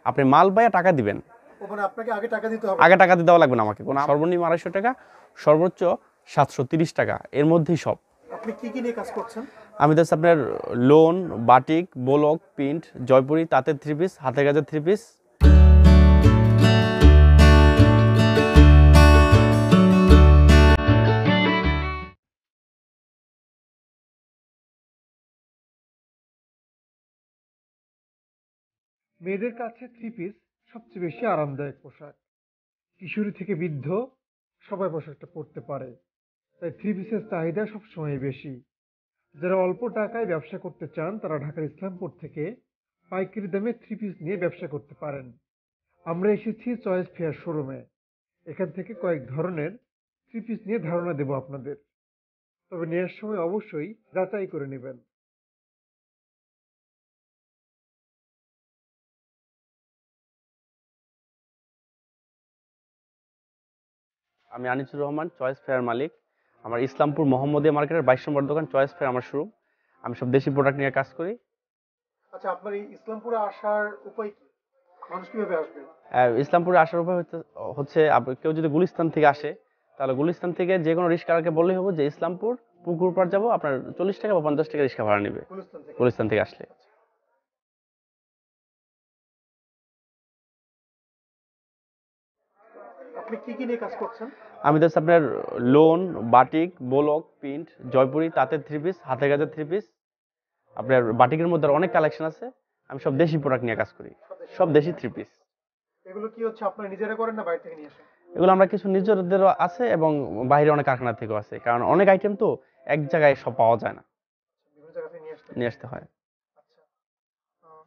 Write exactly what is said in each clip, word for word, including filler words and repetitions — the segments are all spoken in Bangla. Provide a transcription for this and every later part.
আপনি মাল পাইয়া টাকা দিবেন। ওখানে আপনাকে আগে টাকা দিতে হবে? আগে টাকা দিতে দেওয়া লাগবে না আমাকে। কোনো সর্বনিম্ন আড়াইশো টাকা, সর্বোচ্চ সাতশো তিরিশ টাকা, এর মধ্যেই সব। আপনি কি কি নিয়ে কাজ করছেন? আমি দেখছি আপনার লোন, বাটিক, বোলক, প্রিন্ট, জয়পুরি, তাঁতের থ্রি পিস, হাতের কাজের থ্রি পিস। মেয়েদের কাছে থ্রি পিস সবচেয়ে বেশি আরামদায়ক পোশাক। কিশোরী থেকে বৃদ্ধ সবাই পোশাকটা পরতে পারে, তাই থ্রি পিসের চাহিদা সবসময় বেশি। যারা অল্প টাকায় ব্যবসা করতে চান তারা ঢাকার ইসলামপুর থেকে পাইকারি দামে থ্রি পিস নিয়ে ব্যবসা করতে পারেন। আমরা এসেছি চয়েস ফেয়ার শোরুমে। এখান থেকে কয়েক ধরনের থ্রি পিস নিয়ে ধারণা দেব আপনাদের, তবে নেওয়ার সময় অবশ্যই যাচাই করে নেবেন। আমি আনিসুর রহমান, চয়েস ফেয়ার মালিক। আমার ইসলামপুর মোহাম্মদিয়া মার্কেটের বাইশ নম্বর দোকান চয়েস ফেয়ার আমার শুরু। আমি সব দেশি প্রোডাক্ট নিয়ে কাজ করি। আচ্ছা, আপনার এই ইসলামপুরে আসার উপায় কি? মানুষ কিভাবে আসবে? আহ, ইসলামপুরে আসার উপায় হচ্ছে হচ্ছে আপ- কেউ যদি গুলিস্তান থেকে আসে, তাহলে গুলিস্তান থেকে যে কোনো রিক্সাওয়ালাকে বললেই হবে যে ইসলামপুর পুকুর পাড় যাবো, আপনার চল্লিশ টাকা বা পঞ্চাশ টাকা রিক্সা ভাড়া নেবে গুলিস্তান থেকে? গুলিস্তান থেকে আসলে। আপনি কি কি নিয়ে কাজ করছেন? আমি দেখছি আপনার লোন, বাটিক, বোলক, প্রিন্ট, জয়পুরি, তাঁতের থ্রি পিস, হাতের কাজের থ্রি পিস। আপনার বাটিকের মধ্যে আরো অনেক কালেকশন আছে। আমি সব দেশি প্রোডাক্ট নিয়ে কাজ করি, সব দেশি থ্রি পিস। এগুলো কি হচ্ছে আপনারা নিজেরা করেন না বাইরে থেকে নিয়ে আসেন? এগুলো আমরা কিছু নিজেদেরও আছে এবং বাইরে অনেক কারখানা থেকেও আছে, কারণ অনেক আইটেম তো এক জায়গায় সব পাওয়া যায় না, বিভিন্ন জায়গা থেকে নিয়ে আসতে হয়। নিয়ে আসতে হয়। আচ্ছা, আহ,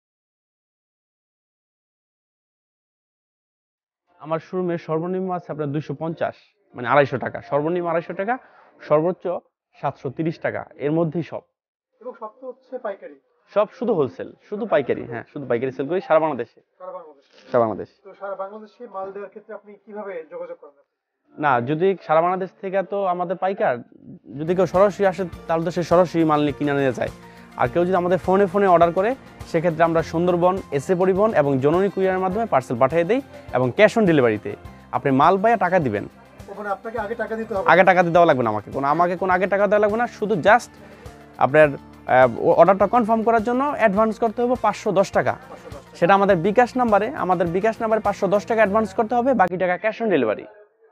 আমার শোরুমে সর্বনিম্ন আছে আপনার দুইশো পঞ্চাশ, মানে আড়াইশো টাকা, সর্বনিম্ন আড়াইশো টাকা, সর্বোচ্চ সাতশো তিরিশ টাকা, এর মধ্যেই সব। এবং সব তো হচ্ছে পাইকারি? সব শুধু হোলসেল, শুধু পাইকারি। হ্যাঁ, শুধু পাইকারি সেল করি সারা বাংলাদেশে। সারা বাংলাদেশে? সারা বাংলাদেশ। তো সারা বাংলাদেশে মাল দেওয়ার ক্ষেত্রে আপনি কিভাবে যোগাযোগ করেন? না, যদি সারা বাংলাদেশ থেকে তো আমাদের পাইকার, যদি কেউ সরাসরি আসে তাহলে তো সে সরাসরি মাল নিয়ে কিনে নিয়ে যায়। আর কেউ যদি আমাদের ফোনে ফোনে অর্ডার করে, সেক্ষেত্রে আমরা সুন্দরবন, এসএ পরিবহন এবং জননী কুরিয়ারের মাধ্যমে পার্সেল পাঠিয়ে দিই, এবং ক্যাশ অন ডেলিভারিতে আপনি মাল পাইয়া টাকা দিবেন। ওখানে আপনাকে আগে টাকা দিতে হবে? আগে টাকা দিতে দেওয়া লাগবে না আমাকে, কোনো আমাকে কোনো আগে টাকা দেওয়া লাগবে না। শুধু জাস্ট আপনার অর্ডারটা কনফার্ম করার জন্য অ্যাডভান্স করতে হবে পাঁচশো দশ টাকা। পাঁচশো দশ টাকা। সেটা আমাদের বিকাশ নাম্বারে, আমাদের বিকাশ নাম্বারে পাঁচশো দশ টাকা অ্যাডভান্স করতে হবে, বাকি টাকা ক্যাশ অন ডেলিভারি।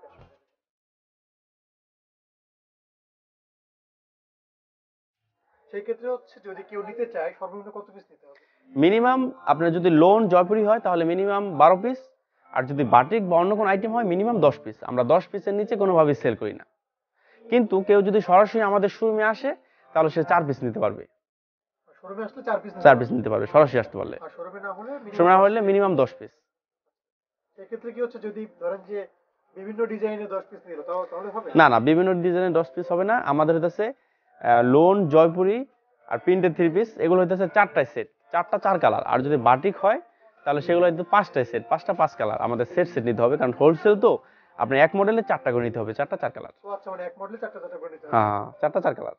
সেই ক্ষেত্রে হচ্ছে যদি কেউ নিতে চায় সর্বনিম্ন কত পিস নিতে হবে? মিনিমাম আপনার যদি লোন জয়পুরি হয় তাহলে মিনিমাম বারো পিস, আর যদি বাটিক বা অন্য কোনো আইটেম হয় মিনিমাম দশ পিস। আমরা দশ পিসের নিচে কোনোভাবেই সেল করি না। কিন্তু কেউ যদি সরাসরি আমাদের শোরুমে আসে তাহলে সে চার পিস নিতে পারবে। শোরুমে আসলে চার পিস চার পিস নিতে পারবে সরাসরি আসতে পারলে। আর শোরুমে না হলে শোরুমে হলে মিনিমাম দশ পিস। সেই ক্ষেত্রে কি হচ্ছে যদি ধরেন যে বিভিন্ন ডিজাইনের দশ পিস নিল তাও তাহলে হবে? না না, বিভিন্ন ডিজাইনের দশ পিস হবে না। আমাদের হইতেছে লোন, জয়পুরি আর প্রিন্টের থ্রি পিস, এগুলো হইতেছে চারটায় সেট, চারটা চার কালার। আর যদি বাটিক হয় তাহলে সেগুলো হয়তো পাঁচটায় সেট, পাঁচটা পাঁচ কালার। আমাদের সেট সেট নিতে হবে, কারণ হোলসেল তো, আপনি এক মডেলে চারটা করে নিতে হবে, চারটা চার কালার। ও আচ্ছা, মানে এক মডেলে চারটা চারটা করে নিতে হবে? হ্যাঁ, চারটা চার কালার।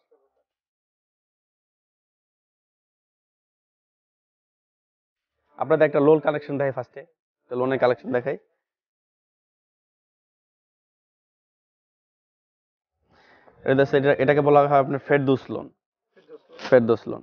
আপনাদের একটা লোন কালেকশন দেখাই ফার্স্টে, তো লোনের কালেকশন দেখাই। এটা হচ্ছে- এটা- এটাকে বলা হয় আপনার Ferdous lawn. Ferdous lawn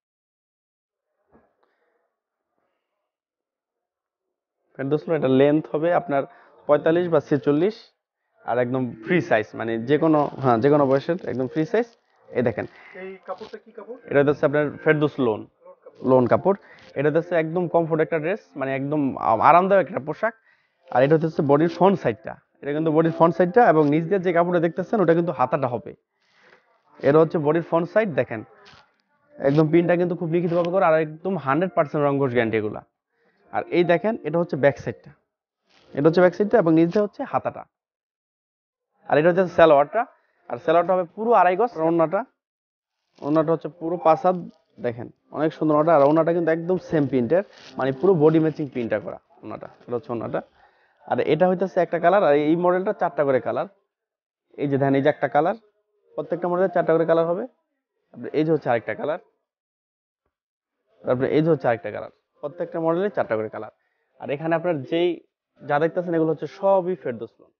Ferdous lawn এটা লেন্থ হবে আপনার পঁয়তাল্লিশ বা ছেচল্লিশ, আর একদম ফ্রি সাইজ, মানে যে কোনো, হ্যাঁ যে কোনো বয়সের একদম ফ্রি সাইজ। এই দেখেন, এই কাপড়টা কি কাপড়? এটা হচ্ছে আপনার ফেরদৌস লোন, লোড কাপড়? লোন কাপড়। এটা হচ্ছে একদম কমফোর্ট একটা ড্রেস, মানে একদম আ- আরামদায়ক একটা পোশাক। আর এটা হচ্ছে বডির ফ্রন্ট সাইডটা, এটা কিন্তু বডির ফ্রন্ট সাইডটা, এবং নিচ দিয়ে যে কাপড়টা দেখতেছেন ওটা কিন্তু হাতাটা হবে। এটা হচ্ছে বডির ফ্রন্ট সাইড, দেখেন একদম পিনটা কিন্তু খুব লিখিতভাবে করে, আর একদম হান্ড্রেড পার্সেন্ট রঙ্গস গ্যারান্টি এগুলা। আর এই দেখেন, এটা হচ্ছে ব্যাক সাইডটা, এটা হচ্ছে ব্যাক সাইডটা, এবং নিচে হচ্ছে হাতাটা। আর এটা হচ্ছে সালোয়ারটা, আর সালোয়ারটা হবে পুরো আড়াই গজ। আর ওড়নাটা, ওড়নাটা হচ্ছে পুরো পাঁচ হাত, দেখেন অনেক সুন্দর ওড়নাটা। আর ওড়নাটা কিন্তু একদম সেম প্রিন্টের, মানে পুরো বডি ম্যাচিং প্রিন্টটা করা ওড়নাটা। এটা হচ্ছে ওড়নাটা। আর এটা হইতেছে একটা কালার, আর এই মডেলটা চারটা করে কালার। এই যে দেখেন, এই যে একটা কালার, প্রত্যেকটা মডেলের চারটা করে কালার হবে। তারপরে এই যে হচ্ছে আরেকটা কালার, তারপরে এই যে হচ্ছে আরেকটা কালার, প্রত্যেকটা মডেলের চারটা করে কালার। আর এখানে আপনার যেই যা দেখতেছেন এগুলো হচ্ছে সবই ফেরদৌস লোন।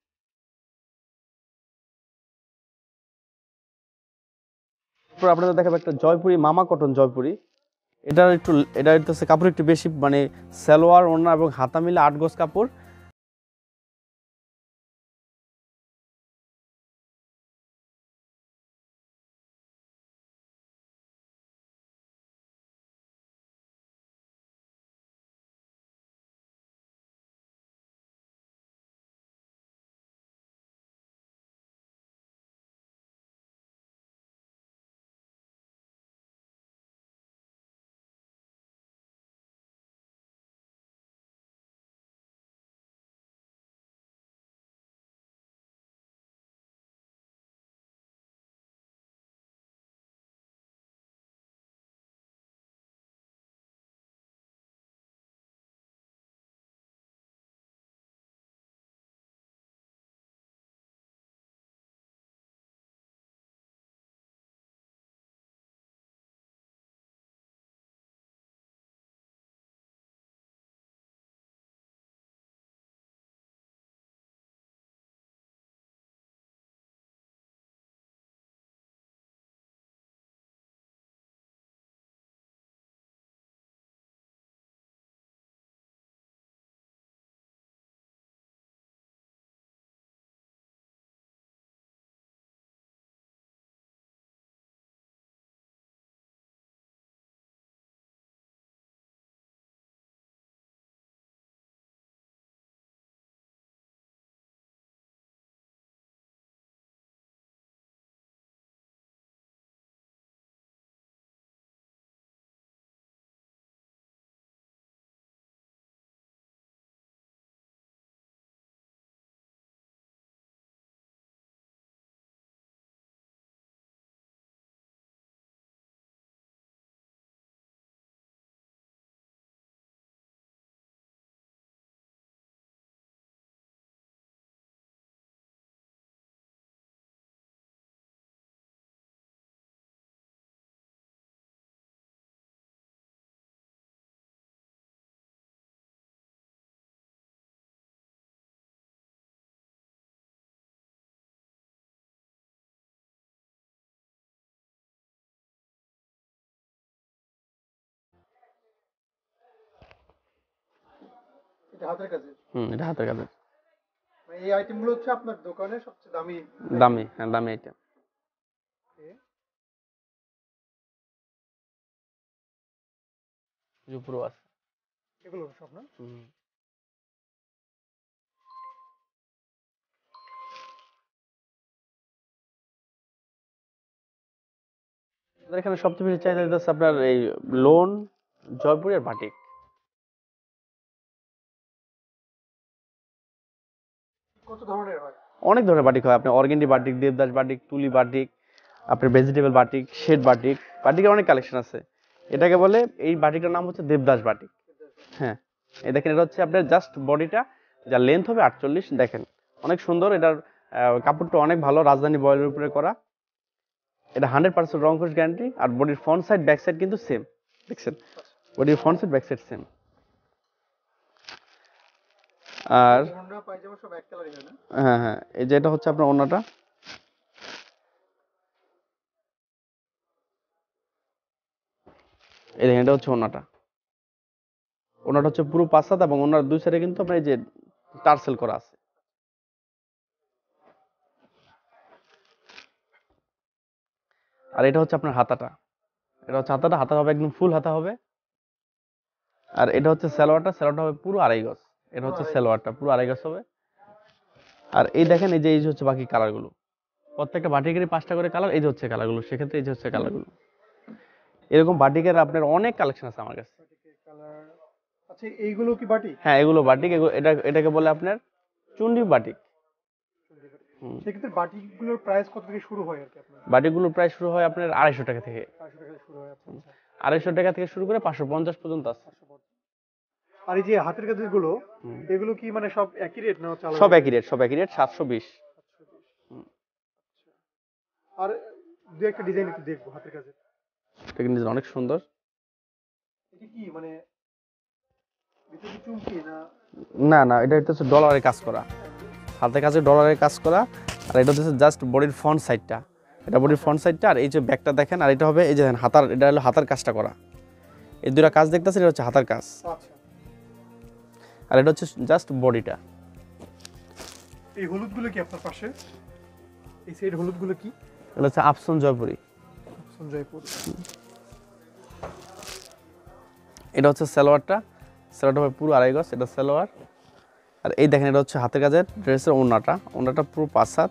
তারপর আপনাদের দেখাবো একটা জয়পুরি মামা কটন জয়পুরি। এটার একটু এটা হচ্ছে কাপড় একটু বেশি, মানে সালোয়ার ওড়না এবং হাতা মিলে আট গজ কাপড়। এটা হাতের কাছে। হুম, এটা হাতের কাছে মানে এই আইটেমগুলো হচ্ছে আপনার দোকানে সবচেয়ে দামি দামি, হ্যাঁ দামি এটা। উপরেও আছে। এগুলো সব না? হুম। আমাদের এখানে সবচেয়ে বেশি চাহিদা হচ্ছে আপনার এই লোন, জয়পুরি আর বাটিক। কত ধরনের হয়? অনেক ধরনের বাটিক হয়, আপনি অর্গেন্ডি বাটিক, দেবদাস বাটিক, তুলি বাটিক, আপনার ভেজিটেবল বাটিক, শেড বাটিক, বাটিকের অনেক কালেকশন আছে। এটাকে বলে, এই বাটিকটার নাম হচ্ছে দেবদাস বাটিক। হ্যাঁ, এই দেখেন এটা হচ্ছে আপনার জাস্ট বডিটা, যার লেন্থ হবে আটচল্লিশ, দেখেন অনেক সুন্দর। এটার আহ, কাপড়টা অনেক ভালো, রাজধানী বয়েলের উপরে করা। এটা হান্ড্রেড পার্সেন্ট রং কোশ গ্যারান্টি। আর বডির ফ্রন্ট সাইড ব্যাক সাইড কিন্তু সেম, দেখছেন বডির front side back side same. আর ওড়না পায়জামা সব এক কালারই হয় না? হ্যাঁ হ্যাঁ, এই যে এটা হচ্ছে আপনার ওড়নাটা, এই দেখেন এটা হচ্ছে ওড়নাটা। ওড়নাটা হচ্ছে পুরো পাঁচ হাত এবং ওড়নার দুই সাইডে কিন্তু আপনার এই যে টার্সেল করা আছে। আর এটা হচ্ছে আপনার হাতাটা, এটা হচ্ছে হাতাটা, হাতা হবে একদম ফুল হাতা হবে। আর এটা হচ্ছে সালোয়ারটা, সালোয়ারটা হবে পুরো আড়াই গজ। এটা হচ্ছে সালোয়ারটা পুরো আড়াই গজ হবে। আর এই দেখেন, এই যে এই যে হচ্ছে বাকি কালারগুলো, প্রত্যেকটা বাটিকেরই পাঁচটা করে কালার, এই যে হচ্ছে কালারগুলো, সেক্ষেত্রে এই যে হচ্ছে কালারগুলো। এরকম বাটিকের আপনার অনেক কালেকশন আছে আমার কাছে। কালার। আচ্ছা, এইগুলো কি বাটি? হ্যাঁ, এগুলো বাটিক, এগুলো এটা এটাকে বলে আপনার চুন্ডি বাটিক। হুম। সেক্ষেত্রে বাটিগুলোর প্রাইস কত থেকে শুরু হয় আর কি আপনার? বাটিকগুলোর প্রাইস শুরু হয় আপনার আড়াইশো টাকা থেকে। চারশো টাকা থেকে শুরু হয়। আচ্ছা আচ্ছা। আড়াইশো টাকা থেকে শুরু করে পাঁচশো পঞ্চাশ পর্যন্ত আছে। আর এই যে হাতের কাজের গুলো, হুম। এগুলো কি মানে সব একই রেট না হচ্ছে আলাদা? সব একই রেট, সব একই রেট, সাতশো বিশ। আর দু একটা ডিজাইন একটু দেখবো হাতের কাজের। এটা কিন্তু অনেক সুন্দর। এটা কি মানে ভিতরে কি চুমকি না? না না এটা হচ্ছে ডলারের কাজ করা, হাতের কাছে ডলারের কাজ করা। আর এটা হচ্ছে জাস্ট বডির ফ্রন্ট সাইডটা, এটা বডির ফ্রন্ট সাইডটা। আর এই যে ব্যাকটা দেখেন, আর এটা হবে এই যে দেখেন হাতার, এটা হলো হাতার কাজটা করা। এই দুটা কাজ দেখতেছেন, এটা হচ্ছে হাতার কাজ। আচ্ছা, আর এটা হচ্ছে জাস্ট বডিটা। এই হলুদগুলো কি আপনার পাশে? এই সাইড হলুদগুলো কি? এটা হচ্ছে আফসন জয়পুরি। সঞ্জয়পুর। এটা হচ্ছে সালোয়ারটা, সালোয়ারটা হবে পুরো আড়াই গজ, এটা সালোয়ার। আর এই দেখেন এটা হচ্ছে হাতের কাজের ড্রেসের ওড়নাটা, ওড়নাটা পুরো পাঁচ হাত।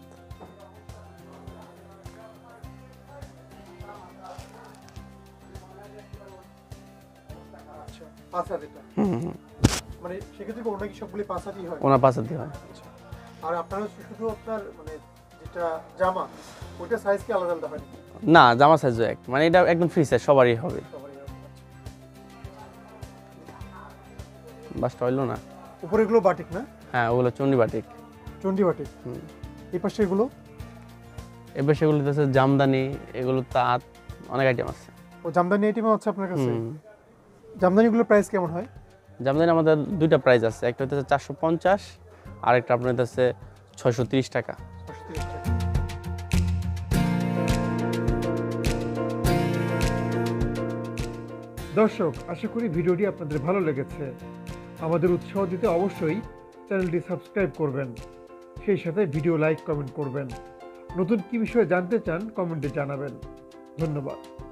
আচ্ছা, পাঁচ হাত এটা। হুম হুম, মানে সেক্ষেত্রে কি ওটা কি সবগুলি পাঁচ হাতই হয়? ওনার পাঁচ হাতই হয়। আর আপনার হচ্ছে শুধু আপনার মানে যেটা জামা, ওইটা সাইজ কি আলাদা আলাদা হয় নাকি? না, জামা সাইজও এক, মানে এটা একদম ফ্রি সাইজ, সবারই হবে। সবারই হয়। বাসটা হইলো না। উপরে এগুলো বাটিক না? হ্যাঁ, ওগুলো চন্ডী বাটিক। চন্ডী বাটিক। হুম। এই পাশে এগুলো? এবার সেগুলো হচ্ছে জামদানি, এগুলো তাঁত, অনেক আইটেম আছে। ও জামদানি আইটেমও আছে আপনার কাছে? হুম। জামদানিগুলোর প্রাইস কেমন হয়? জামদানি আমাদের দুইটা প্রাইস আছে, একটা হচ্ছে চারশো পঞ্চাশ, আর একটা আপনার হচ্ছে ছয়শো তিরিশ টাকা। ছয়শো তিরিশ টাকা। দর্শক, আশা করি ভিডিওটি আপনাদের ভালো লেগেছে। আমাদের উৎসাহ দিতে অবশ্যই চ্যানেলটি সাবস্ক্রাইব করবেন, সেই সাথে ভিডিও লাইক কমেন্ট করবেন। নতুন কি বিষয়ে জানতে চান কমেন্টে জানাবেন। ধন্যবাদ।